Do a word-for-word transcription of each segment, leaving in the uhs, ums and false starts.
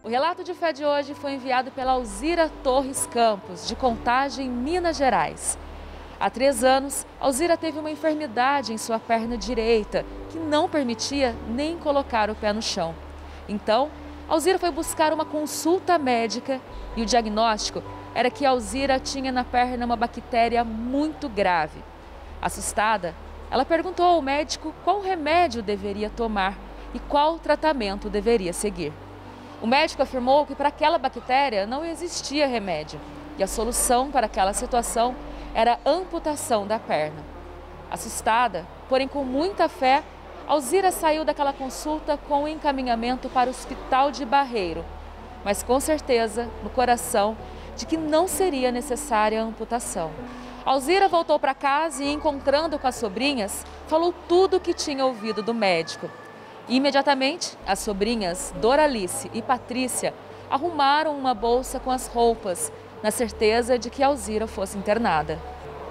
O relato de fé de hoje foi enviado pela Alzira Torres Campos, de Contagem, Minas Gerais. Há três anos, Alzira teve uma enfermidade em sua perna direita, que não permitia nem colocar o pé no chão. Então, Alzira foi buscar uma consulta médica e o diagnóstico era que Alzira tinha na perna uma bactéria muito grave. Assustada, ela perguntou ao médico qual remédio deveria tomar e qual tratamento deveria seguir. O médico afirmou que para aquela bactéria não existia remédio e a solução para aquela situação era a amputação da perna. Assustada, porém com muita fé, Alzira saiu daquela consulta com o encaminhamento para o Hospital de Barreiro, mas com certeza no coração de que não seria necessária a amputação. Alzira voltou para casa e, encontrando com as sobrinhas, falou tudo o que tinha ouvido do médico. Imediatamente, as sobrinhas Doralice e Patrícia arrumaram uma bolsa com as roupas, na certeza de que Alzira fosse internada.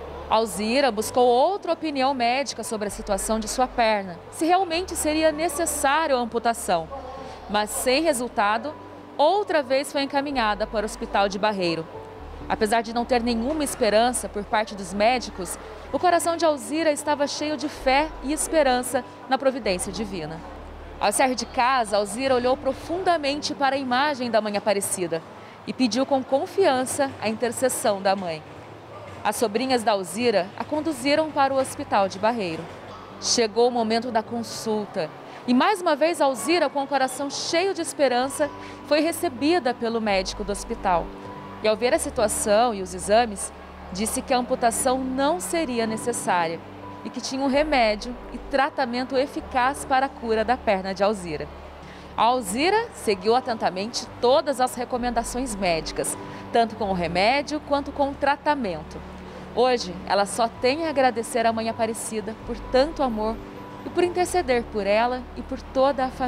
Alzira buscou outra opinião médica sobre a situação de sua perna, se realmente seria necessário a amputação, mas sem resultado, outra vez foi encaminhada para o Hospital de Barreiro. Apesar de não ter nenhuma esperança por parte dos médicos, o coração de Alzira estava cheio de fé e esperança na providência divina. Ao sair de casa, Alzira olhou profundamente para a imagem da Mãe Aparecida e pediu com confiança a intercessão da mãe. As sobrinhas da Alzira a conduziram para o Hospital de Barreiro. Chegou o momento da consulta e mais uma vez Alzira, com o coração cheio de esperança, foi recebida pelo médico do hospital. E ao ver a situação e os exames, disse que a amputação não seria necessária e que tinha um remédio e tratamento eficaz para a cura da perna de Alzira. A Alzira seguiu atentamente todas as recomendações médicas, tanto com o remédio quanto com o tratamento. Hoje, ela só tem a agradecer à Mãe Aparecida por tanto amor e por interceder por ela e por toda a família.